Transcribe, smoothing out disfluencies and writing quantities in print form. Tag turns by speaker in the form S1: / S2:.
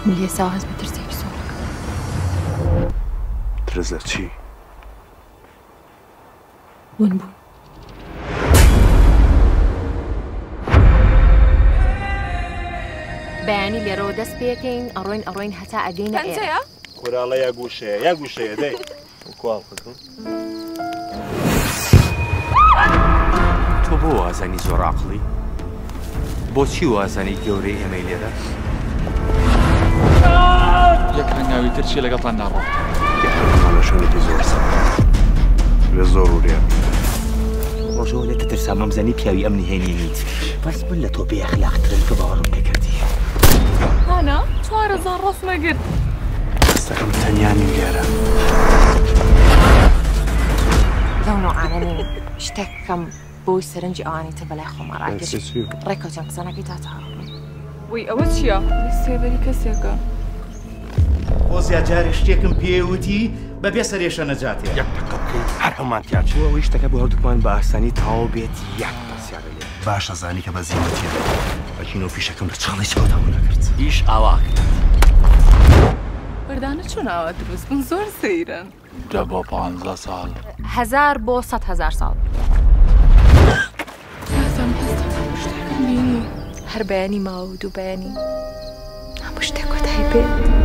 S1: ملی ساهز بترسێکی سۆڵەکە
S2: ترس لە چی؟
S1: ون بوو بەیانی لێرەوە دەست پێکەین ئەڕۆین هەتا ئەگەینە ئێرە
S2: کوراڵە یا گوشەیە دەی کوڵ بکەم
S3: تۆ بۆ وازانی زۆر عەقڵی؟ بۆچی وازانی گەورەی ئێمەی لێرە؟
S4: یەک هەنگاوی تر چی لەگەڵتان ناڕۆ
S2: هەرمانە شوێنێکی زۆر سەخت لێ زۆر وریان
S3: ڕۆژەوە لێتە ترسا مەمزەنی پیاوی ئەم نهێنیت بەس من لە تۆ بێئەخلاقترن کە باوەڕم پێکردی
S1: هانا 4000 ڕەسمەگرت
S2: دەستەکەم تەنیانی لێرە
S1: لەو نوعانە نین شتێکم بۆی سەرنجی ئەوانی تر بەلای خۆمان ڕاکێشی ڕێکەوتیان قسانەکەی تا هەڵبێ
S5: وی ئەوە چییە؟ سێبەری کەسێکە
S6: بۆ زیادجارێ شتێکم پێوتی بەبێ سەرێشە نەجاتێ
S3: یەک دقە بکەیت هەر هەمانتیان چووە ئەوەی شتەکە بۆ هەردووکمان بە ئاسانی تەواو بێت یەک پرسیارە لێ
S2: باش ئەزانی کە بە زیینەتیە بەچینەوە پیشەکەم لە چاڵی چاوەتەوە نەکرد
S3: ئیش ئاواک
S5: بەردانە چۆن ئاوا دروست بوون زۆر سەیرن
S4: دە بۆ 15 ساڵ
S1: 1000 بۆ 100,000 ساڵ
S5: بینی
S1: هەر بەیانی ماوە و دوو بەیانی هەموو شتێک کۆتایی پێ